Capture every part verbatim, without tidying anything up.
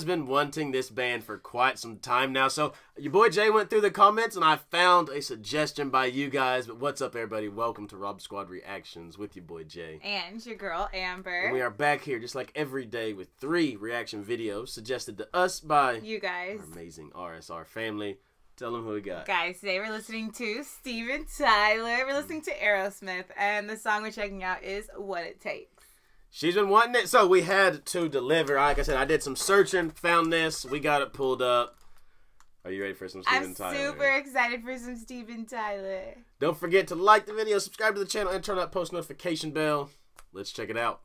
been wanting this band for quite some time now. So your boy Jay went through the comments and I found a suggestion by you guys. But what's up, everybody? Welcome to Rob Squad Reactions with your boy Jay. And your girl Amber. And we are back here just like every day with three reaction videos suggested to us by you guys. Our amazing R S R family. Tell them who we got. Guys, today we're listening to Steven Tyler. We're listening to Aerosmith. And the song we're checking out is What It Takes. She's been wanting it, so we had to deliver. Like I said, I did some searching, found this. We got it pulled up. Are you ready for some Steven I'm Tyler? I'm super excited for some Steven Tyler. Don't forget to like the video, subscribe to the channel, and turn on that post notification bell. Let's check it out.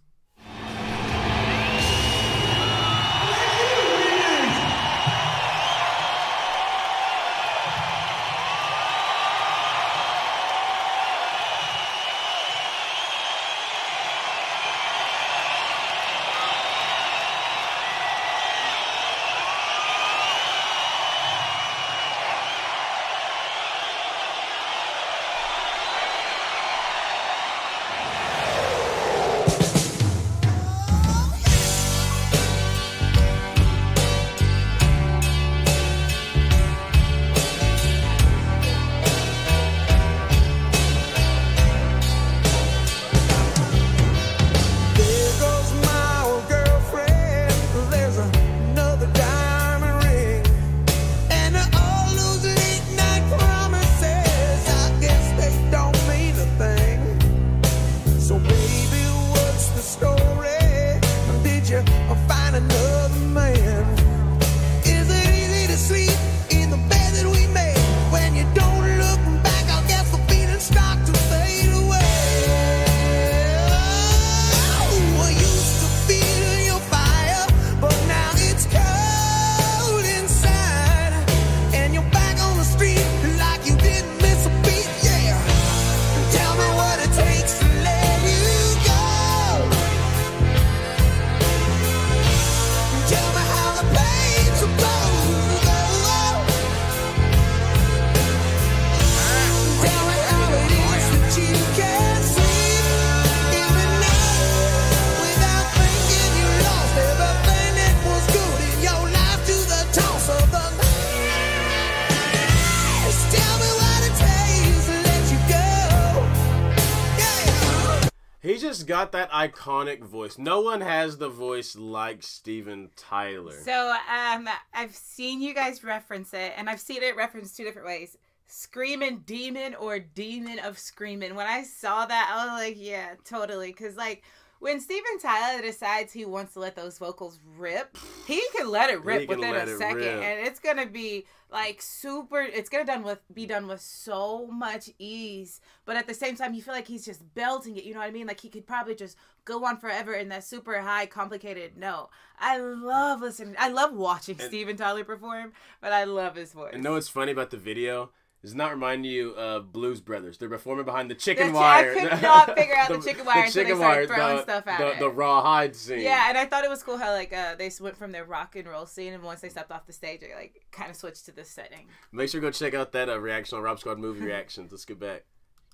He just got that iconic voice. No one has the voice like Steven Tyler. So, um, I've seen you guys reference it, and I've seen it referenced two different ways. Screaming Demon or Demon of Screaming. When I saw that, I was like, yeah, totally. Because, like, when Steven Tyler decides he wants to let those vocals rip, he can let it rip within a second. Rip. And it's going to be, like, super, it's going to done with be done with so much ease. But at the same time, you feel like he's just belting it. You know what I mean? Like, he could probably just go on forever in that super high, complicated note. I love listening. I love watching and, Steven Tyler perform, but I love his voice. And know what's funny about the video? Does not remind you of Blues Brothers. They're performing behind the chicken the, wire. I could not figure out the, the chicken wire the until chicken they started wire, throwing the, stuff at the, it. The rawhide scene. Yeah, and I thought it was cool how like uh, they went from their rock and roll scene, and once they stepped off the stage, they like kind of switched to this setting. Make sure to go check out that uh, reaction on Rob Squad Movie Reactions. Let's get back.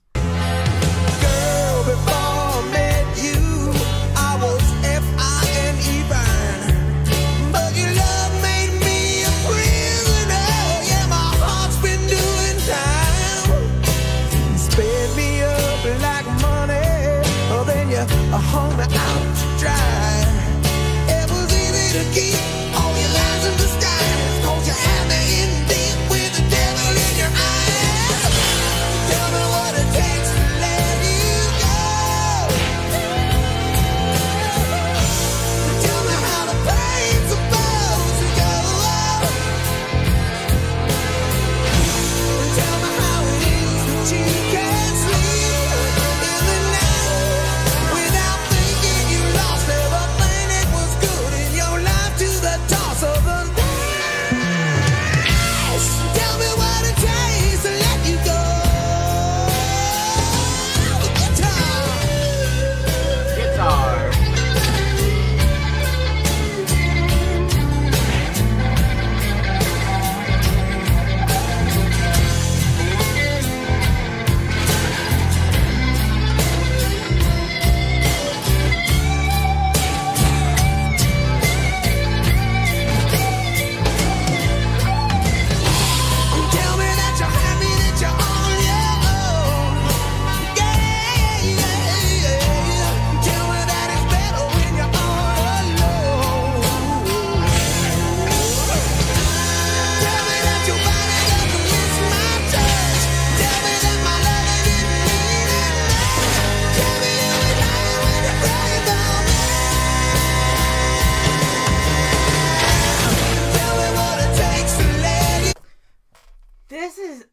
Girl, before I met you, I was F I N E burn, but your love made me a prisoner. Yeah, my heart's been doing time. Sped me up like money, oh, then you hung me out to dry. It was easy to keep all your lies in disguise, 'cause you had me in deep with the devil in your eyes. Tell me what it takes to let you go. Tell me how the pain's supposed to go. Tell me how it is that you can't sleep in the night without thinking you lost everything that was good in your life to the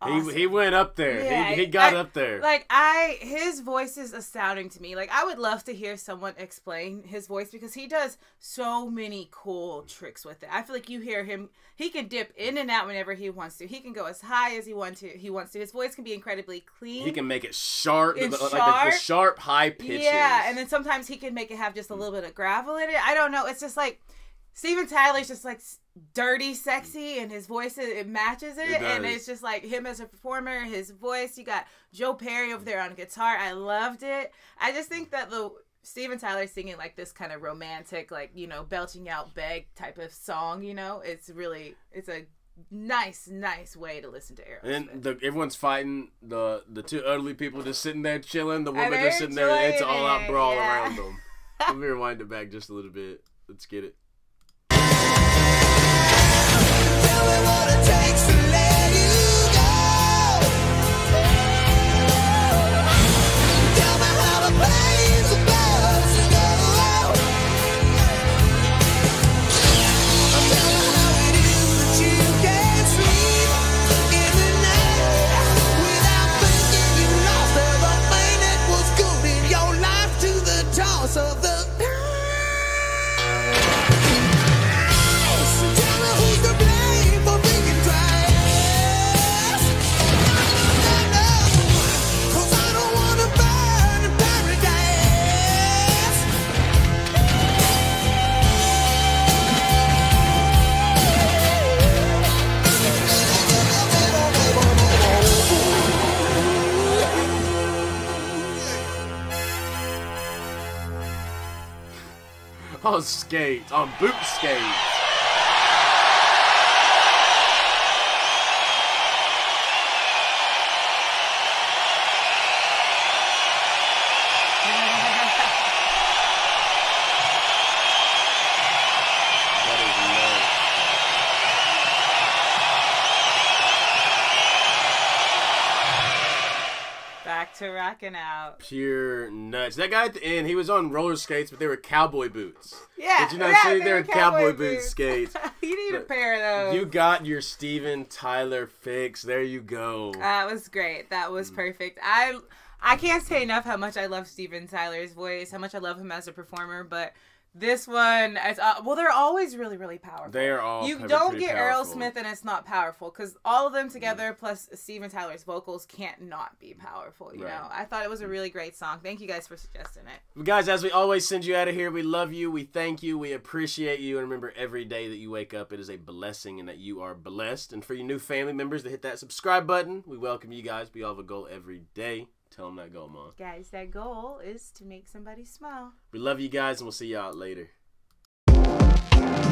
awesome. He he went up there. Yeah, he he got I, up there. Like I, his voice is astounding to me. Like I would love to hear someone explain his voice because he does so many cool tricks with it. I feel like you hear him. He can dip in and out whenever he wants to. He can go as high as he wants to. He wants to. His voice can be incredibly clean. He can make it sharp, It's like sharp. The, the sharp high pitches. Yeah, and then sometimes he can make it have just a little bit of gravel in it. I don't know. It's just like Steven Tyler's just like dirty, sexy, and his voice it, it matches it, It and does. it's just like him as a performer, his voice. You got Joe Perry over there on guitar. I loved it. I just think that the Steven Tyler singing like this kind of romantic, like, you know, belching out beg type of song, you know, it's really it's a nice, nice way to listen to Aerosmith. And the, everyone's fighting. The the two elderly people just sitting there chilling. The woman they're just sitting there. It's all out enjoying it, brawl yeah. around them. Let me rewind it back just a little bit. Let's get it. Tell me what it takes to let you go. Tell me how the pain's supposed to go. Tell me how it is that you can't sleep in the night without thinking you lost everything that was good in your life to the toss of the past. Tell me who's to blame for thinking twice. I know, 'cause I don't wanna burn in paradise. On skates, on boot skates. That is nuts. Back to rocking out. Pure nuts. That guy at the end, he was on roller skates, but they were cowboy boots. Yeah, Did you not yeah, see they they were were cowboy, cowboy boot boots. skates? You need a But pair of those. You got your Steven Tyler fix. There you go. That was great. That Mm. was perfect. I I can't say enough how much I love Steven Tyler's voice, how much I love him as a performer, but this one, it's, uh, well, they're always really, really powerful. They are all You pretty- don't pretty get powerful. Aerosmith and it's not powerful because all of them together plus Steven Tyler's vocals can't not be powerful. You Right. know, I thought it was a really great song. Thank you guys for suggesting it. Well, guys, as we always send you out of here, we love you, we thank you, we appreciate you, and remember every day that you wake up, it is a blessing and that you are blessed. And for your new family members to hit that subscribe button, we welcome you guys. We all have a goal every day. Tell them that goal, Mom. Guys, that goal is to make somebody smile. We love you guys, and we'll see y'all later.